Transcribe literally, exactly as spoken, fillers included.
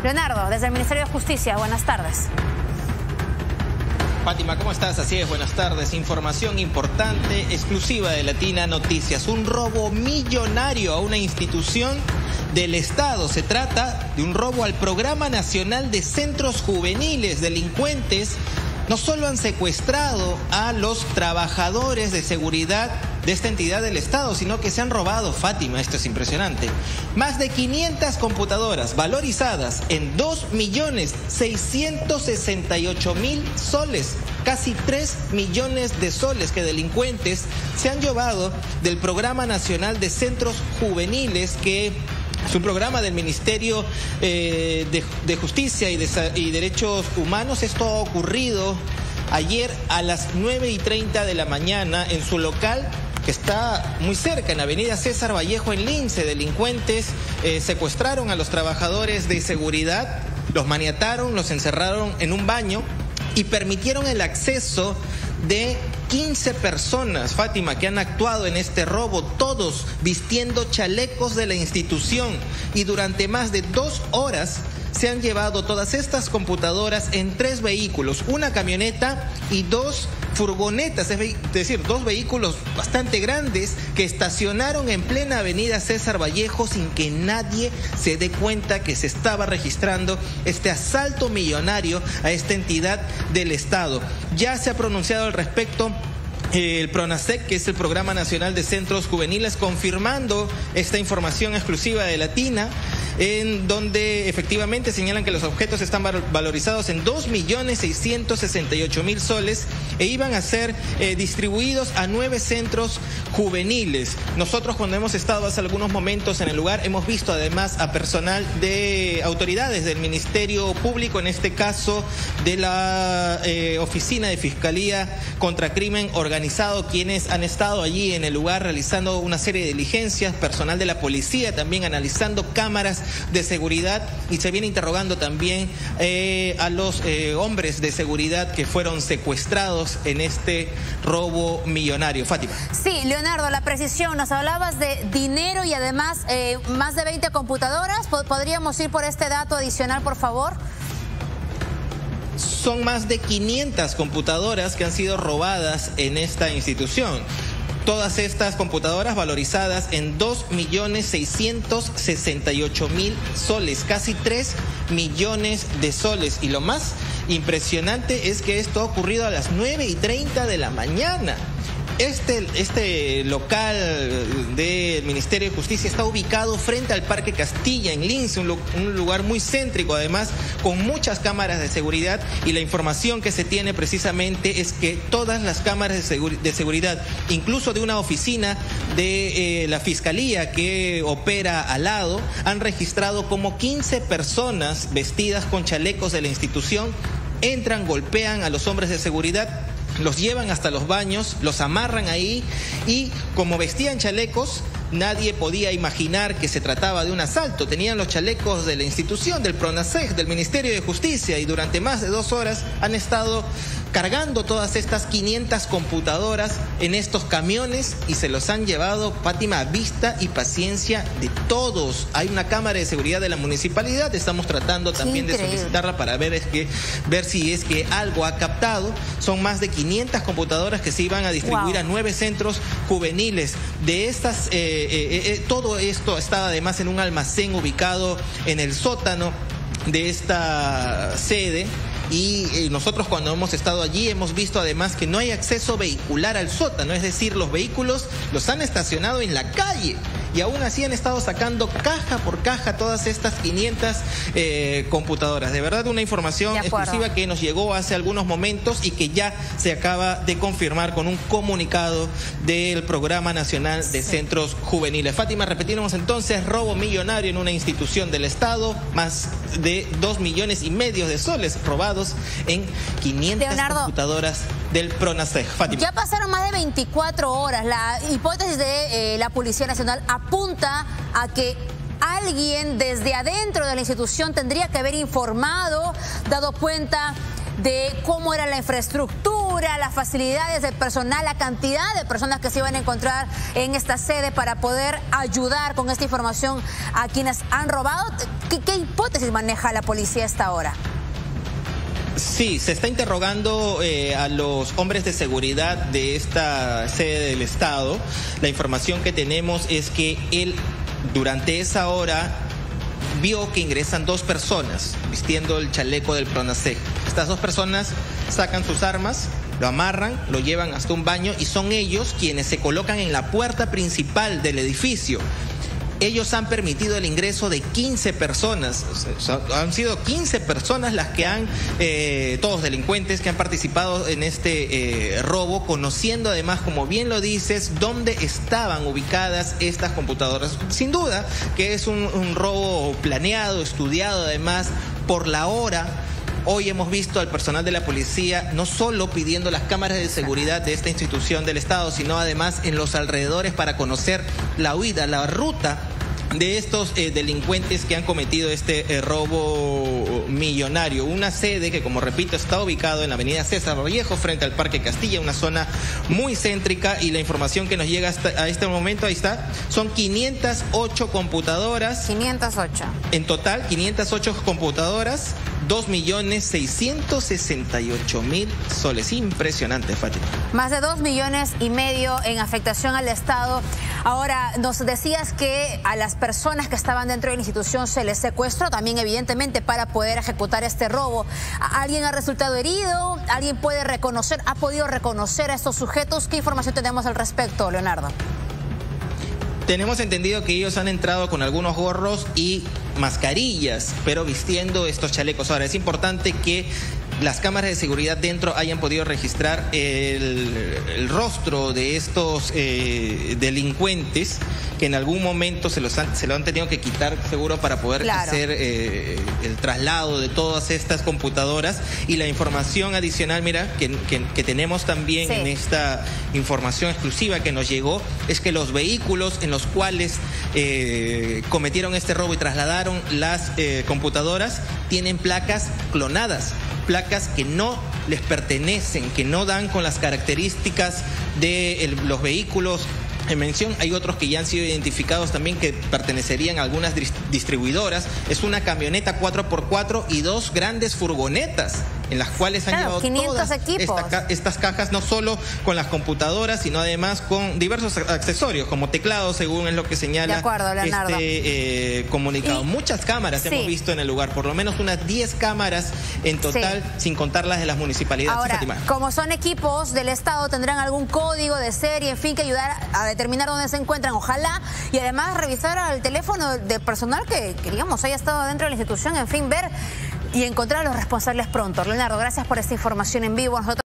Leonardo, desde el Ministerio de Justicia, buenas tardes. Fátima, ¿cómo estás? Así es, buenas tardes. Información importante, exclusiva de Latina Noticias. Un robo millonario a una institución del Estado. Se trata de un robo al Programa Nacional de Centros Juveniles. Delincuentes no solo han secuestrado a los trabajadores de seguridad de esta entidad del Estado, sino que se han robado, Fátima, esto es impresionante, más de quinientas computadoras valorizadas en dos millones seiscientos sesenta y ocho mil soles, casi tres millones de soles que delincuentes se han llevado del Programa Nacional de Centros Juveniles, que es un programa del Ministerio eh, de, de Justicia y, de, y Derechos Humanos. Esto ha ocurrido ayer a las nueve y treinta de la mañana en su local, que está muy cerca, en Avenida César Vallejo, en Lince. Delincuentes eh, secuestraron a los trabajadores de seguridad, los maniataron, los encerraron en un baño y permitieron el acceso de quince personas, Fátima, que han actuado en este robo, todos vistiendo chalecos de la institución, y durante más de dos horas se han llevado todas estas computadoras en tres vehículos, una camioneta y dos furgonetas, es decir, dos vehículos bastante grandes que estacionaron en plena Avenida César Vallejo sin que nadie se dé cuenta que se estaba registrando este asalto millonario a esta entidad del Estado. Ya se ha pronunciado al respecto el PRONASEC, que es el Programa Nacional de Centros Juveniles, confirmando esta información exclusiva de Latina, en donde efectivamente señalan que los objetos están valorizados en dos millones seiscientos sesenta y ocho mil soles e iban a ser eh, distribuidos a nueve centros juveniles. Nosotros, cuando hemos estado hace algunos momentos en el lugar, hemos visto además a personal de autoridades del Ministerio Público, en este caso de la eh, Oficina de Fiscalía contra Crimen Organizado, quienes han estado allí en el lugar realizando una serie de diligencias, personal de la policía también analizando cámaras de seguridad, y se viene interrogando también eh, a los eh, hombres de seguridad que fueron secuestrados en este robo millonario. Fátima. Sí, Leonardo, la precisión, nos hablabas de dinero y además eh, más de veinte computadoras. ¿Podríamos ir por este dato adicional, por favor? Son más de quinientas computadoras que han sido robadas en esta institución. Todas estas computadoras valorizadas en dos millones seiscientos sesenta y ocho mil soles, casi tres millones de soles. Y lo más impresionante es que esto ha ocurrido a las nueve y treinta de la mañana. Este, este local del Ministerio de Justicia está ubicado frente al Parque Castilla, en Lince, un, un lugar muy céntrico, además con muchas cámaras de seguridad, y la información que se tiene precisamente es que todas las cámaras de, seguri de seguridad, incluso de una oficina de eh, la Fiscalía que opera al lado, han registrado como quince personas vestidas con chalecos de la institución entran, golpean a los hombres de seguridad, los llevan hasta los baños, los amarran ahí, y como vestían chalecos, nadie podía imaginar que se trataba de un asalto. Tenían los chalecos de la institución, del PRONASEC, del Ministerio de Justicia, y durante más de dos horas han estado cargando todas estas quinientas computadoras en estos camiones y se los han llevado, Fátima, a vista y paciencia de todos. Hay una cámara de seguridad de la municipalidad, estamos tratando también de solicitarla para ver, es que, ver si es que algo ha captado. Son más de quinientas computadoras que se iban a distribuir wow. a nueve centros juveniles. De estas, eh, eh, eh, todo esto estaba además en un almacén ubicado en el sótano de esta sede. Y eh, nosotros, cuando hemos estado allí, hemos visto además que no hay acceso vehicular al sótano, es decir, los vehículos los han estacionado en la calle, y aún así han estado sacando caja por caja todas estas quinientas eh, computadoras. De verdad, una información exclusiva que nos llegó hace algunos momentos y que ya se acaba de confirmar con un comunicado del Programa Nacional de Centros Juveniles. Fátima, repetimos entonces: robo millonario en una institución del Estado, más de dos millones y medio de soles robados en quinientas Leonardo, computadoras del PRONASEC. Fátima. Ya pasaron más de veinticuatro horas. La hipótesis de eh, la Policía Nacional apunta a que alguien desde adentro de la institución tendría que haber informado, dado cuenta de cómo era la infraestructura, las facilidades del personal, la cantidad de personas que se iban a encontrar en esta sede para poder ayudar con esta información a quienes han robado. ¿Qué, qué hipótesis maneja la policía a esta hora? Sí, se está interrogando eh, a los hombres de seguridad de esta sede del Estado. La información que tenemos es que él, durante esa hora, vio que ingresan dos personas vistiendo el chaleco del PRONASEG. Estas dos personas sacan sus armas, lo amarran, lo llevan hasta un baño y son ellos quienes se colocan en la puerta principal del edificio. Ellos han permitido el ingreso de quince personas, o sea, han sido quince personas las que han, eh, todos delincuentes que han participado en este eh, robo, conociendo además, como bien lo dices, dónde estaban ubicadas estas computadoras. Sin duda que es un, un robo planeado, estudiado además por la hora. Hoy hemos visto al personal de la policía no solo pidiendo las cámaras de seguridad de esta institución del Estado, sino además en los alrededores para conocer la huida, la ruta de estos eh, delincuentes que han cometido este eh, robo millonario. Una sede que, como repito, está ubicado en la avenida César Vallejo, frente al Parque Castilla, una zona muy céntrica, y la información que nos llega hasta a este momento, ahí está, son quinientas ocho computadoras. quinientas ocho. En total, quinientas ocho computadoras, dos millones seiscientos sesenta y ocho mil soles. Impresionante, Fátima. Más de dos millones y medio en afectación al Estado. Ahora, nos decías que a las personas que estaban dentro de la institución se les secuestró también, evidentemente, para poder ejecutar este robo. ¿Alguien ha resultado herido? ¿Alguien puede reconocer, ha podido reconocer a estos sujetos? ¿Qué información tenemos al respecto, Leonardo? Tenemos entendido que ellos han entrado con algunos gorros y mascarillas, pero vistiendo estos chalecos. Ahora, es importante que las cámaras de seguridad dentro hayan podido registrar el, el rostro de estos eh, delincuentes, que en algún momento se, los han, se lo han tenido que quitar seguro para poder claro. hacer eh, el traslado de todas estas computadoras. Y la información adicional, mira, que, que, que tenemos también sí. en esta información exclusiva que nos llegó, es que los vehículos en los cuales eh, cometieron este robo y trasladaron las eh, computadoras tienen placas clonadas, placas que no les pertenecen, que no dan con las características de el, los vehículos en mención. Hay otros que ya han sido identificados también, que pertenecerían a algunas distribuidoras. Es una camioneta cuatro por cuatro y dos grandes furgonetas en las cuales han claro, llevado todas equipos. Esta, estas cajas, no solo con las computadoras, sino además con diversos accesorios, como teclados, según es lo que señala de acuerdo, Leonardo. este eh, comunicado. Y, Muchas cámaras sí. hemos visto en el lugar, por lo menos unas diez cámaras en total, sí. sin contar las de las municipalidades. Ahora, sí, como son equipos del Estado, tendrán algún código de serie, en fin, que ayudar a determinar dónde se encuentran, ojalá, y además revisar el teléfono del personal que, queríamos haya estado dentro de la institución, en fin, ver y encontrar a los responsables pronto. Leonardo, gracias por esta información en vivo. Nosotros